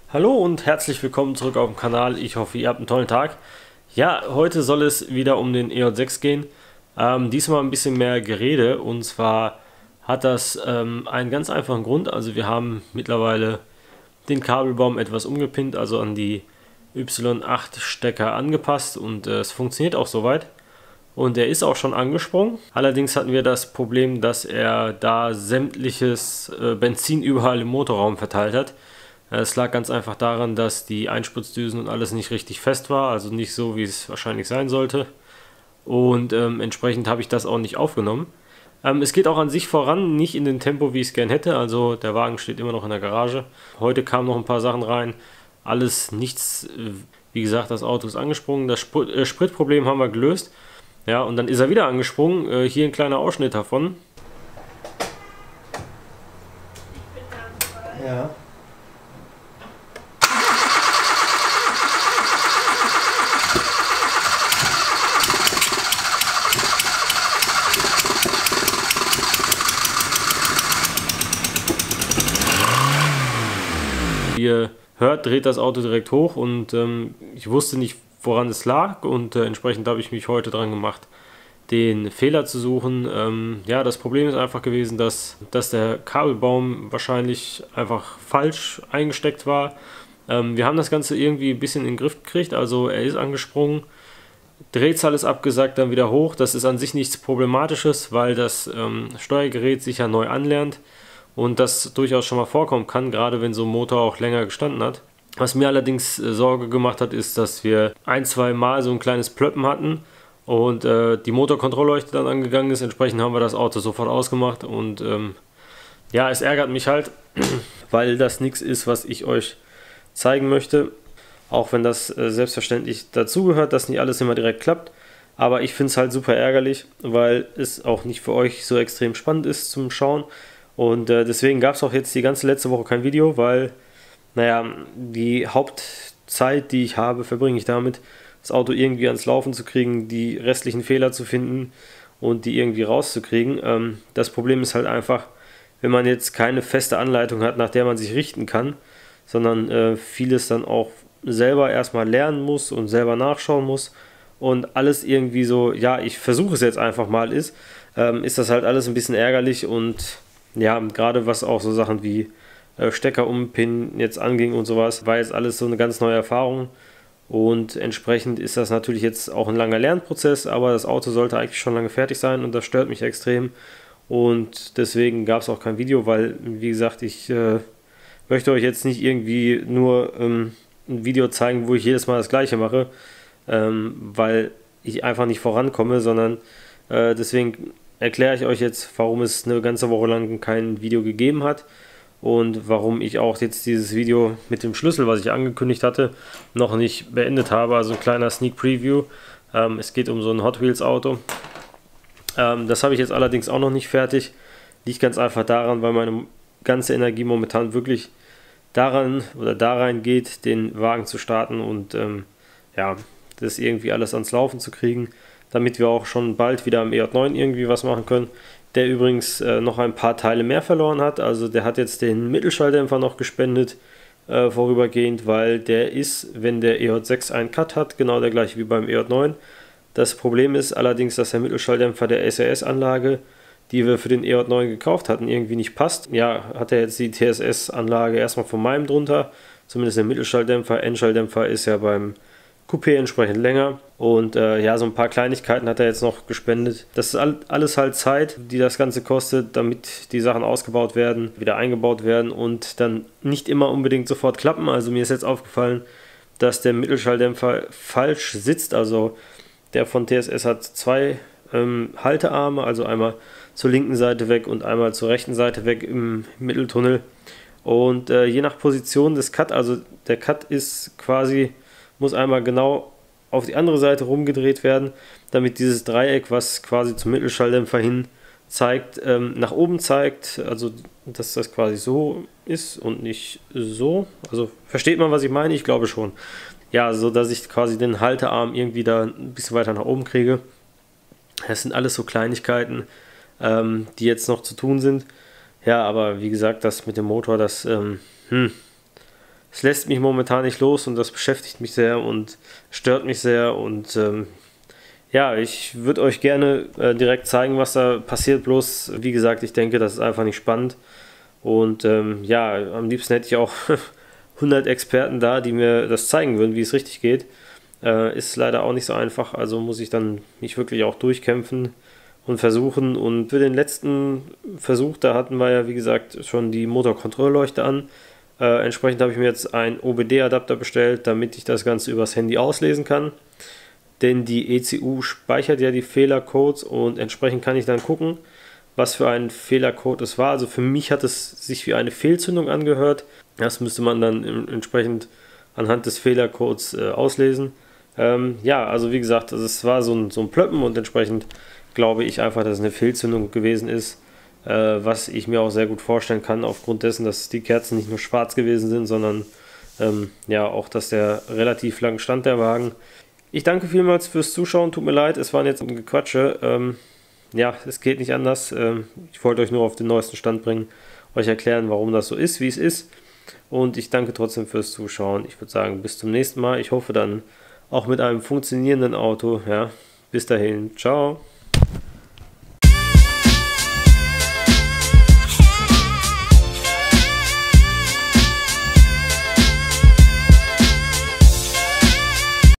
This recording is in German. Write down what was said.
Hallo und herzlich willkommen zurück auf dem Kanal. Ich hoffe, ihr habt einen tollen Tag. Ja, heute soll es wieder um den EJ6 gehen. Diesmal ein bisschen mehr Gerede, und zwar hat das einen ganz einfachen Grund. Also wir haben mittlerweile den Kabelbaum etwas umgepinnt, also an die Y8 Stecker angepasst, und es funktioniert auch soweit. Und er ist auch schon angesprungen. Allerdings hatten wir das Problem, dass er da sämtliches Benzin überall im Motorraum verteilt hat. Es lag ganz einfach daran, dass die Einspritzdüsen und alles nicht richtig fest war, also nicht so, wie es wahrscheinlich sein sollte. Und entsprechend habe ich das auch nicht aufgenommen. Es geht auch an sich voran, nicht in dem Tempo, wie ich es gern hätte. Also der Wagen steht immer noch in der Garage. Heute kamen noch ein paar Sachen rein. Alles nichts, wie gesagt, das Auto ist angesprungen. Das Spritproblem haben wir gelöst. Ja, und dann ist er wieder angesprungen. Hier ein kleiner Ausschnitt davon. Ja. Wie ihr hört, dreht das Auto direkt hoch, und ich wusste nicht, woran es lag, und entsprechend habe ich mich heute dran gemacht, den Fehler zu suchen. Ja, das Problem ist einfach gewesen, dass der Kabelbaum wahrscheinlich einfach falsch eingesteckt war. Wir haben das Ganze irgendwie ein bisschen in den Griff gekriegt, also er ist angesprungen, Drehzahl ist abgesackt, dann wieder hoch. Das ist an sich nichts Problematisches, weil das Steuergerät sich ja neu anlernt und das durchaus schon mal vorkommen kann, gerade wenn so ein Motor auch länger gestanden hat. Was mir allerdings Sorge gemacht hat, ist, dass wir ein, zwei Mal so ein kleines Plöppen hatten und die Motorkontrollleuchte dann angegangen ist. Entsprechend haben wir das Auto sofort ausgemacht, und ja, es ärgert mich halt, weil das nichts ist, was ich euch zeigen möchte. Auch wenn das selbstverständlich dazugehört, dass nicht alles immer direkt klappt. Aber ich finde es halt super ärgerlich, weil es auch nicht für euch so extrem spannend ist zum Schauen. Und deswegen gab es auch jetzt die ganze letzte Woche kein Video, weil, naja, die Hauptzeit, die ich habe, verbringe ich damit, das Auto irgendwie ans Laufen zu kriegen, die restlichen Fehler zu finden und die irgendwie rauszukriegen. Das Problem ist halt einfach, wenn man jetzt keine feste Anleitung hat, nach der man sich richten kann, sondern vieles dann auch selber erstmal lernen muss und selber nachschauen muss und alles irgendwie so, ja, ich versuche es jetzt einfach mal ist das halt alles ein bisschen ärgerlich. Und ja, gerade was auch so Sachen wie Stecker umpinnen jetzt anging und sowas, war jetzt alles so eine ganz neue Erfahrung, und entsprechend ist das natürlich jetzt auch ein langer Lernprozess, aber das Auto sollte eigentlich schon lange fertig sein, und das stört mich extrem, und deswegen gab es auch kein Video, weil, wie gesagt, ich möchte euch jetzt nicht irgendwie nur ein Video zeigen, wo ich jedes Mal das gleiche mache, weil ich einfach nicht vorankomme, sondern deswegen erkläre ich euch jetzt, warum es eine ganze Woche lang kein Video gegeben hat und warum ich auch jetzt dieses Video mit dem Schlüssel, was ich angekündigt hatte, noch nicht beendet habe. Also ein kleiner Sneak Preview. Es geht um so ein Hot Wheels Auto. Das habe ich jetzt allerdings auch noch nicht fertig. Liegt ganz einfach daran, weil meine ganze Energie momentan wirklich daran oder da rein geht, den Wagen zu starten und ja, das irgendwie alles ans Laufen zu kriegen, damit wir auch schon bald wieder am EJ9 irgendwie was machen können, der übrigens noch ein paar Teile mehr verloren hat. Also der hat jetzt den Mittelschalldämpfer noch gespendet vorübergehend, weil der ist, wenn der EJ6 einen Cut hat, genau der gleiche wie beim EJ9. Das Problem ist allerdings, dass der Mittelschalldämpfer der SRS-Anlage, die wir für den EJ9 gekauft hatten, irgendwie nicht passt. Ja, hat er jetzt die TSS-Anlage erstmal von meinem drunter, zumindest der Mittelschalldämpfer. Endschalldämpfer ist ja beim Coupé entsprechend länger, und ja, so ein paar Kleinigkeiten hat er jetzt noch gespendet. Das ist alles halt Zeit, die das Ganze kostet, damit die Sachen ausgebaut werden, wieder eingebaut werden und dann nicht immer unbedingt sofort klappen. Also mir ist jetzt aufgefallen, dass der Mittelschalldämpfer falsch sitzt. Also der von TSS hat zwei Haltearme, also einmal zur linken Seite weg und einmal zur rechten Seite weg im Mitteltunnel. Und je nach Position des Cut, also der Cut ist quasi, muss einmal genau auf die andere Seite rumgedreht werden, damit dieses Dreieck, was quasi zum Mittelschalldämpfer hin zeigt, nach oben zeigt, also dass das quasi so ist und nicht so. Also versteht man, was ich meine? Ich glaube schon. Ja, so dass ich quasi den Haltearm irgendwie da ein bisschen weiter nach oben kriege. Das sind alles so Kleinigkeiten, die jetzt noch zu tun sind. Ja, aber wie gesagt, das mit dem Motor, das es lässt mich momentan nicht los und das beschäftigt mich sehr und stört mich sehr und ja, ich würde euch gerne direkt zeigen, was da passiert, bloß wie gesagt, ich denke, das ist einfach nicht spannend und ja, am liebsten hätte ich auch 100 Experten da, die mir das zeigen würden, wie es richtig geht. Ist leider auch nicht so einfach, also muss ich dann mich wirklich auch durchkämpfen und versuchen. Und für den letzten Versuch, da hatten wir ja wie gesagt schon die Motorkontrollleuchte an. Entsprechend habe ich mir jetzt einen OBD-Adapter bestellt, damit ich das Ganze übers Handy auslesen kann. Denn die ECU speichert ja die Fehlercodes und entsprechend kann ich dann gucken, was für ein Fehlercode es war. Also für mich hat es sich wie eine Fehlzündung angehört. Das müsste man dann entsprechend anhand des Fehlercodes auslesen. Ja, also wie gesagt, also es war so ein Plöppen und entsprechend glaube ich einfach, dass es eine Fehlzündung gewesen ist, was ich mir auch sehr gut vorstellen kann, aufgrund dessen, dass die Kerzen nicht nur schwarz gewesen sind, sondern ja auch, dass der relativ lang stand, der Wagen. Ich danke vielmals fürs Zuschauen, tut mir leid, es waren jetzt Gequatsche. Ja, es geht nicht anders. Ich wollte euch nur auf den neuesten Stand bringen, euch erklären, warum das so ist, wie es ist. Und ich danke trotzdem fürs Zuschauen. Ich würde sagen, bis zum nächsten Mal. Ich hoffe dann auch mit einem funktionierenden Auto. Ja, bis dahin. Ciao.